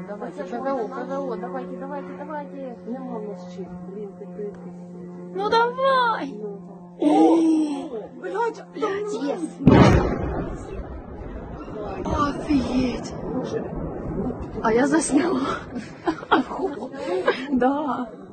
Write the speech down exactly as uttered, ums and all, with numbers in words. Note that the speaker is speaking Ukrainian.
Давайте, ПВО, ПВО, давайте, давайте, давайте. Нема в нас чим, блін, ти Ну давай! Блядь, Блядь, есть! Офигеть! А я засняла. Да.